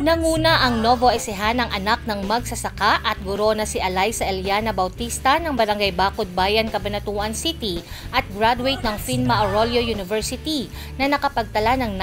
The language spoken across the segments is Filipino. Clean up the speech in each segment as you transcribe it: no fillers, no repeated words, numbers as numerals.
Nanguna ang Novo Ecehanang anak ng magsasaka at guro na si Alyssa Eliana Bautista ng Barangay Bacod Bayan, Cabanatuan City at graduate ng Finma Arroyo University na nakapagtala ng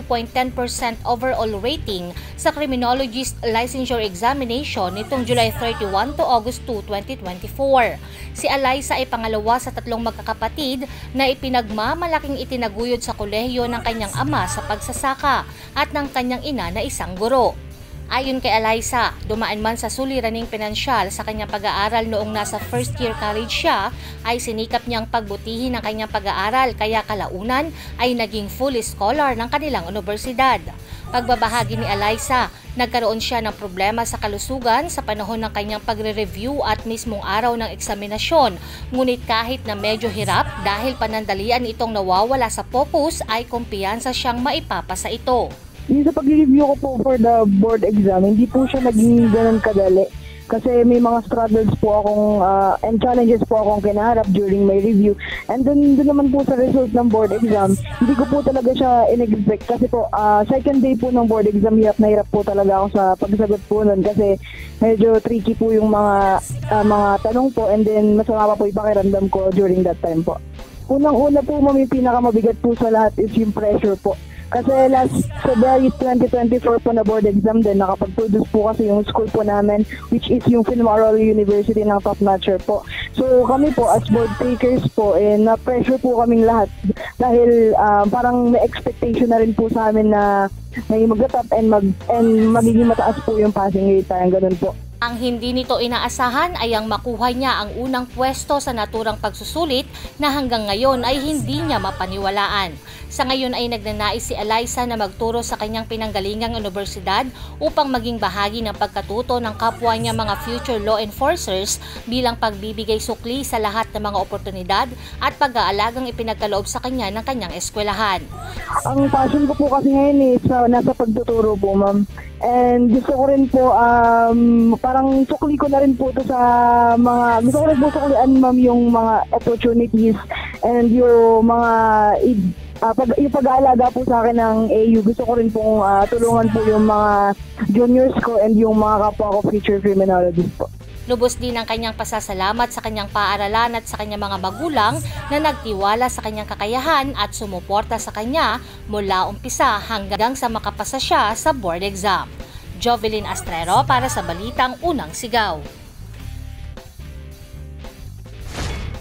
92.10% overall rating sa Criminologist Licensure Examination nitong July 31 to August 2, 2024. Si Alyssa ay pangalawa sa tatlong magkakapatid na ipinagmamalaking itinaguyod sa kolehiyo ng kanyang ama sa pagsasaka at ng kanyang ina na isang guro. Ayon kay Alyssa, dumaan man sa suliraning pinansyal sa kanyang pag-aaral noong nasa first year college siya, ay sinikap niyang pagbutihin ang kanyang pag-aaral kaya kalaunan ay naging full scholar ng kanilang universidad. Pagbabahagi ni Alyssa, nagkaroon siya ng problema sa kalusugan sa panahon ng kanyang pagre-review at mismong araw ng eksaminasyon. Ngunit kahit na medyo hirap dahil panandalian itong nawawala sa focus, ay kumpiyansa siyang maipapasa ito. Yung sa pag-review ko po for the board exam, hindi po siya naging ganun kadali. Kasi may mga struggles po akong and challenges po akong kinaharap during my review. And then doon naman po sa result ng board exam, hindi ko po talaga siya in-expect. Kasi po, second day po ng board exam, hirap na hirap po talaga ako sa pagsagot po nun. Kasi medyo tricky po yung mga tanong po, and then masama pa po yung pakiramdam ko during that time po. Unang-una po, yung pinakamabigat po sa lahat is yung pressure po. Kasi last February 2024 po na board exam din, nakapag-produce po kasi yung school po namin, which is yung Finma Arroyo University ng top-notcher po. So kami po as board takers po, na-pressure po kaming lahat dahil parang may expectation na rin po sa amin na may mag-top and magiging mataas po yung passing rate, parang ganun po. Ang hindi nito inaasahan ay ang makuha niya ang unang pwesto sa naturang pagsusulit na hanggang ngayon ay hindi niya mapaniwalaan. Sa ngayon ay nagnanais si Alyssa na magturo sa kanyang pinanggalingang universidad upang maging bahagi ng pagkatuto ng kapwa niya mga future law enforcers bilang pagbibigay sukli sa lahat ng mga oportunidad at pag-aalagang ipinagkaloob sa kanya ng kanyang eskwelahan. Ang passion ko po kasi ngayon nasa pagtuturo po, ma'am. And gusto ko rin po, parang sukli ko na rin po ito sa gusto ko rin po suklian, ma'am, yung mga opportunities and yung yung pag-aalaga po sa akin ng AU. Gusto ko rin pong tulungan po yung mga juniors ko and yung mga kapwa ko future criminologists po. Lubos din ang kanyang pasasalamat sa kanyang paaralan at sa kanyang mga magulang na nagtiwala sa kanyang kakayahan at sumuporta sa kanya mula umpisa hanggang sa makapasa siya sa board exam. Jovelyn Astrero para sa Balitang Unang Sigaw.